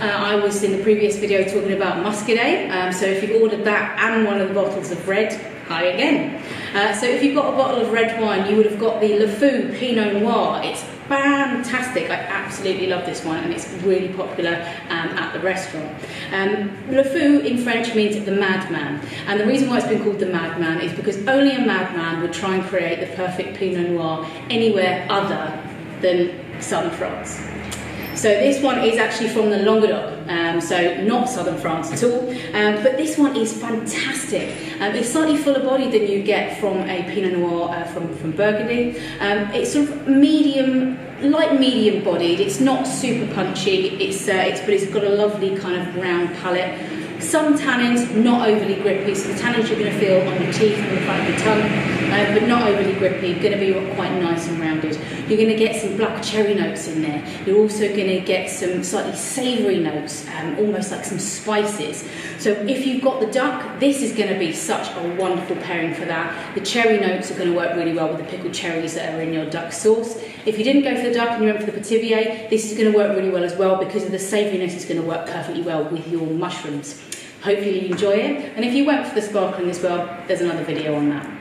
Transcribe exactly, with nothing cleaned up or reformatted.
uh, I was in the previous video talking about Muscadet, um, so if you've ordered that and one of the bottles of red, hi again. Uh, so if you've got a bottle of red wine, you would have got the LeFou Pinot Noir. It's fantastic. I absolutely love this one, and it's really popular um, at the restaurant. Um, LeFou in French means the madman, and the reason why it's been called the madman is because only a madman would try and create the perfect Pinot Noir anywhere other than southern France. So this one is actually from the Languedoc, um, so not southern France at all, um, but this one is fantastic. Um, it's slightly fuller bodied than you get from a Pinot Noir uh, from, from Burgundy. Um, it's sort of medium, light medium bodied, it's not super punchy, it's, uh, it's, but it's got a lovely kind of round palate. Some tannins, not overly grippy, so the tannins you're going to feel on your teeth and the front of your tongue, uh, but not overly grippy, going to be quite nice and rounded. You're going to get some black cherry notes in there. You're also going to get some slightly savoury notes, um, almost like some spices. So if you've got the duck, this is going to be such a wonderful pairing for that. The cherry notes are going to work really well with the pickled cherries that are in your duck sauce. If you didn't go for the duck and you went for the Pithiviers, this is going to work really well as well because of the savouriness is going to work perfectly well with your mushrooms. Hopefully you enjoy it, and if you went for the sparkling as well, there's another video on that.